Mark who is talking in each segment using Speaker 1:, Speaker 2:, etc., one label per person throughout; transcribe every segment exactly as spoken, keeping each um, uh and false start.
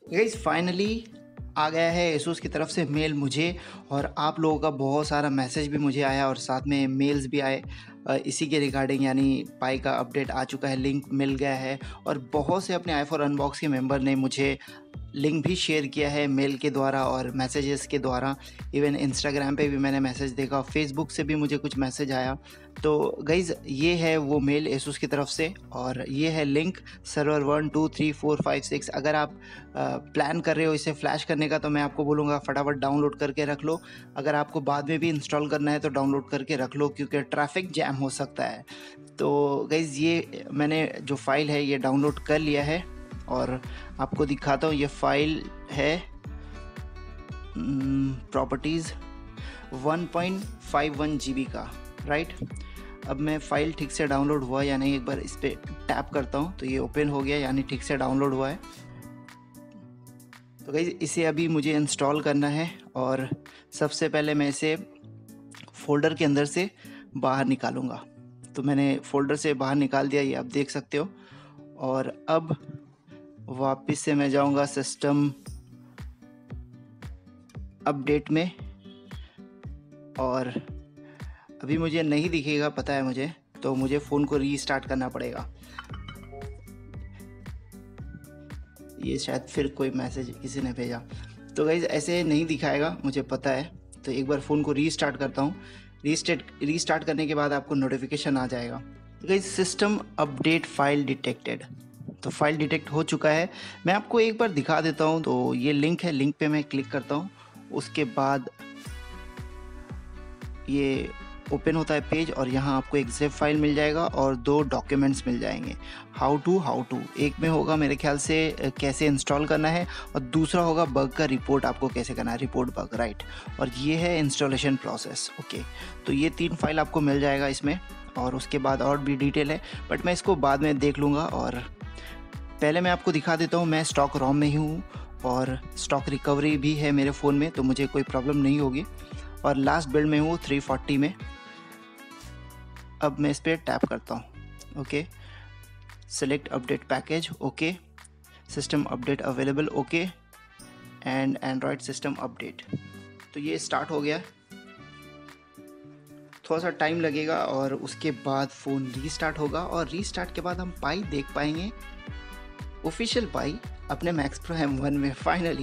Speaker 1: Guys finally आ गया है Asus की तरफ से मेल मुझे, और आप लोगों का बहुत सारा मैसेज भी मुझे आया और साथ में मेल्स भी आए अ, इसी के रिगार्डिंग, यानी पाई का अपडेट आ चुका है, लिंक मिल गया है। और बहुत से अपने आई फोर अनबॉक्स के मेंबर ने मुझे लिंक भी शेयर किया है मेल के द्वारा और मैसेजेस के द्वारा। इवन इंस्टाग्राम पे भी मैंने मैसेज देखा, फेसबुक से भी मुझे कुछ मैसेज आया। तो गाइज़ ये है वो मेल एसुस की तरफ से, और ये है link server one two three four five six. अगर आप प्लान कर रहे हो इसे फ्लैश करने का तो मैं आपको बोलूँगा फटाफट डाउनलोड करके रख लो। अगर आपको बाद में भी इंस्टॉल करना है तो डाउनलोड करके रख लो, क्योंकि ट्रैफिक जैम हो सकता है। तो गाइज़ ये मैंने जो फ़ाइल है ये डाउनलोड कर लिया है और आपको दिखाता हूँ। ये फाइल है properties one point five one G B का, राइट। अब मैं फ़ाइल ठीक से डाउनलोड हुआ या नहीं एक बार इस पर टैप करता हूँ, तो ये ओपन हो गया, यानी ठीक से डाउनलोड हुआ है। तो गाइस इसे अभी मुझे इंस्टॉल करना है, और सबसे पहले मैं इसे फ़ोल्डर के अंदर से बाहर निकालूंगा। तो मैंने फ़ोल्डर से बाहर निकाल दिया, ये आप देख सकते हो। और अब वापस से मैं जाऊंगा सिस्टम अपडेट में, और अभी मुझे नहीं दिखेगा, पता है मुझे, तो मुझे फ़ोन को रीस्टार्ट करना पड़ेगा। ये शायद फिर कोई मैसेज किसी ने भेजा, तो गाइस ऐसे नहीं दिखाएगा, मुझे पता है। तो एक बार फ़ोन को रीस्टार्ट करता हूँ। रीस्टार्ट रीस्टार्ट करने के बाद आपको नोटिफिकेशन आ जाएगा। तो guys system update file detected, तो फाइल डिटेक्ट हो चुका है। मैं आपको एक बार दिखा देता हूँ। तो ये लिंक है, लिंक पे मैं क्लिक करता हूँ, उसके बाद ये ओपन होता है पेज, और यहाँ आपको एक ज़िप फाइल मिल जाएगा और दो डॉक्यूमेंट्स मिल जाएंगे। हाउ टू हाउ टू एक में होगा मेरे ख्याल से कैसे इंस्टॉल करना है, और दूसरा होगा बग का रिपोर्ट आपको कैसे करना है, रिपोर्ट बग, राइट। और ये है इंस्टॉलेशन प्रोसेस, ओके। तो ये तीन फाइल आपको मिल जाएगा इसमें, और उसके बाद और भी डिटेल है, बट मैं इसको बाद में देख लूँगा। और पहले मैं आपको दिखा देता हूँ, मैं स्टॉक रोम में ही हूँ और स्टॉक रिकवरी भी है मेरे फ़ोन में, तो मुझे कोई प्रॉब्लम नहीं होगी। और लास्ट बिल्ड में हूँ थ्री फोर्टी में। अब मैं इस पर टैप करता हूँ, okay. Select update package, okay. System update available, okay. And Android system update. तो ये स्टार्ट हो गया, थोड़ा सा टाइम लगेगा और उसके बाद फ़ोन रीस्टार्ट होगा, और रीस्टार्ट के बाद हम पाई देख पाएंगे, ऑफिशियल पाई अपने मैक्स प्रो एम वन में फाइनली।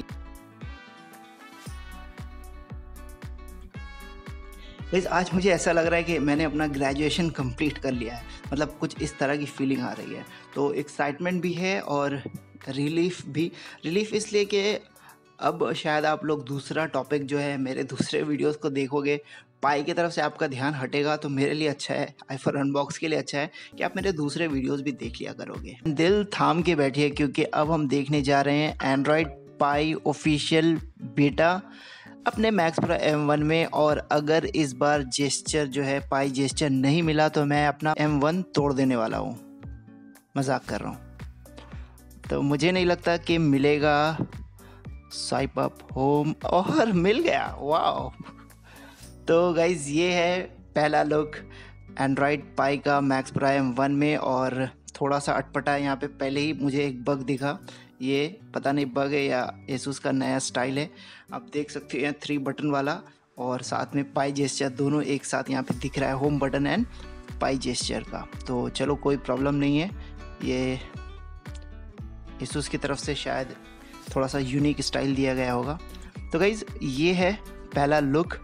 Speaker 1: गाइस आज मुझे ऐसा लग रहा है कि मैंने अपना ग्रेजुएशन कंप्लीट कर लिया है, मतलब कुछ इस तरह की फीलिंग आ रही है। तो एक्साइटमेंट भी है और रिलीफ भी। रिलीफ इसलिए कि अब शायद आप लोग दूसरा टॉपिक जो है मेरे दूसरे वीडियोस को देखोगे, पाई की तरफ से आपका ध्यान हटेगा, तो मेरे लिए अच्छा है, आई फोर अनबॉक्स के लिए अच्छा है कि आप मेरे दूसरे वीडियोस भी देख लिया करोगे। दिल थाम के बैठिए, क्योंकि अब हम देखने जा रहे हैं एंड्रॉयड पाई ऑफिशियल बीटा अपने मैक्स प्रो एम वन में। और अगर इस बार जेस्चर जो है, पाई जेस्चर नहीं मिला, तो मैं अपना एम वन तोड़ देने वाला हूँ, मजाक कर रहा हूँ। तो मुझे नहीं लगता कि मिलेगा। स्वाइप अप होम, और मिल गया, वाह। तो गाइज ये है पहला लुक एंड्रॉयड पाई का मैक्स प्रो एम वन में। और थोड़ा सा अटपटा, यहाँ पे पहले ही मुझे एक बग दिखा, ये पता नहीं बग है या एसुस का नया स्टाइल है। आप देख सकते हैं थ्री बटन वाला, और साथ में पाई जेस्चर दोनों एक साथ यहाँ पे दिख रहा है, home button and pie gesture का। तो चलो कोई प्रॉब्लम नहीं है, ये एसुस की तरफ से शायद थोड़ा सा यूनिक स्टाइल दिया गया होगा। तो गाइज ये है पहला लुक,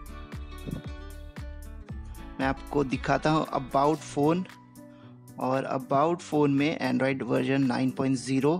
Speaker 1: मैं आपको दिखाता हूँ अबाउट फ़ोन। और अबाउट फ़ोन में Android version nine point zero.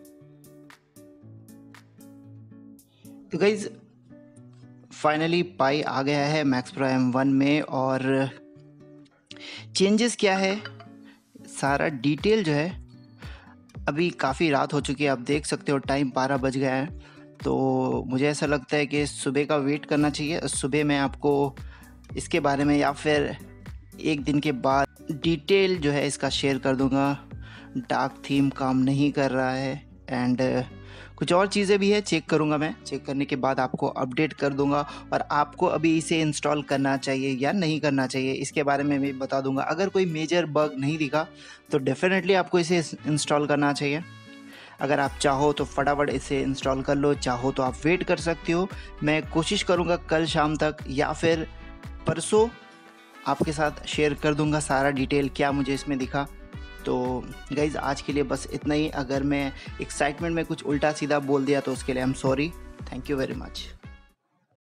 Speaker 1: तो गाइज फाइनली पाई आ गया है मैक्स प्रो एम वन में, और चेंजेस क्या है सारा डिटेल जो है, अभी काफ़ी रात हो चुकी है, आप देख सकते हो टाइम बारह बज गया है। तो मुझे ऐसा लगता है कि सुबह का वेट करना चाहिए, सुबह मैं आपको इसके बारे में या फिर एक दिन के बाद डिटेल जो है इसका शेयर कर दूंगा। डार्क थीम काम नहीं कर रहा है, एंड कुछ और चीज़ें भी है, चेक करूंगा मैं, चेक करने के बाद आपको अपडेट कर दूंगा। और आपको अभी इसे इंस्टॉल करना चाहिए या नहीं करना चाहिए इसके बारे में भी बता दूंगा। अगर कोई मेजर बग नहीं दिखा तो डेफिनेटली आपको इसे इंस्टॉल करना चाहिए। अगर आप चाहो तो फटाफट इसे इंस्टॉल कर लो, चाहो तो आप वेट कर सकते हो। मैं कोशिश करूँगा कल शाम तक या फिर परसों आपके साथ शेयर कर दूंगा सारा डिटेल क्या मुझे इसमें दिखा। तो गाइज़ आज के लिए बस इतना ही। अगर मैं एक्साइटमेंट में कुछ उल्टा सीधा बोल दिया तो उसके लिए I am sorry. Thank you very much.